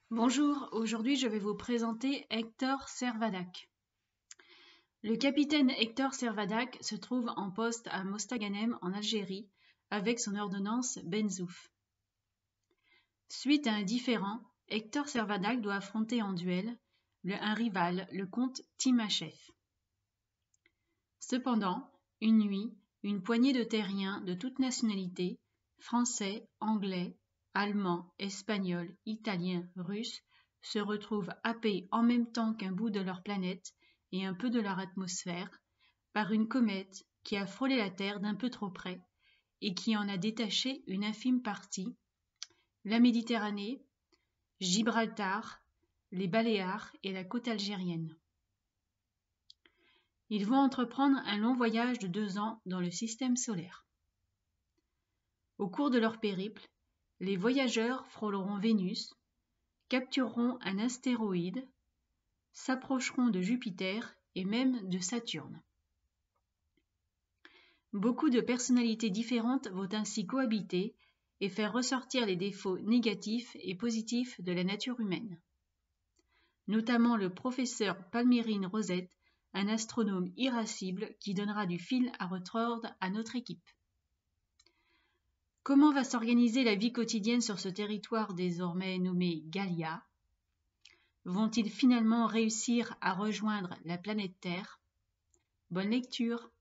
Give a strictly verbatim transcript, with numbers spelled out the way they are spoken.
Bonjour, aujourd'hui je vais vous présenter Hector Servadac. Le capitaine Hector Servadac se trouve en poste à Mostaganem en Algérie avec son ordonnance Benzouf. Suite à un différend, Hector Servadac doit affronter en duel le, un rival, le comte Timachev. Cependant, une nuit, une poignée de terriens de toutes nationalités, français, anglais, allemands, espagnols, italiens, russes, se retrouvent happés en même temps qu'un bout de leur planète et un peu de leur atmosphère par une comète qui a frôlé la Terre d'un peu trop près et qui en a détaché une infime partie, la Méditerranée, Gibraltar, les Baléares et la côte algérienne. Ils vont entreprendre un long voyage de deux ans dans le système solaire. Au cours de leur périple, les voyageurs frôleront Vénus, captureront un astéroïde, s'approcheront de Jupiter et même de Saturne. Beaucoup de personnalités différentes vont ainsi cohabiter et faire ressortir les défauts négatifs et positifs de la nature humaine. Notamment le professeur Palmyrine Rosette, un astronome irascible qui donnera du fil à retordre à notre équipe. Comment va s'organiser la vie quotidienne sur ce territoire désormais nommé Galia? Vont-ils finalement réussir à rejoindre la planète Terre? Bonne lecture!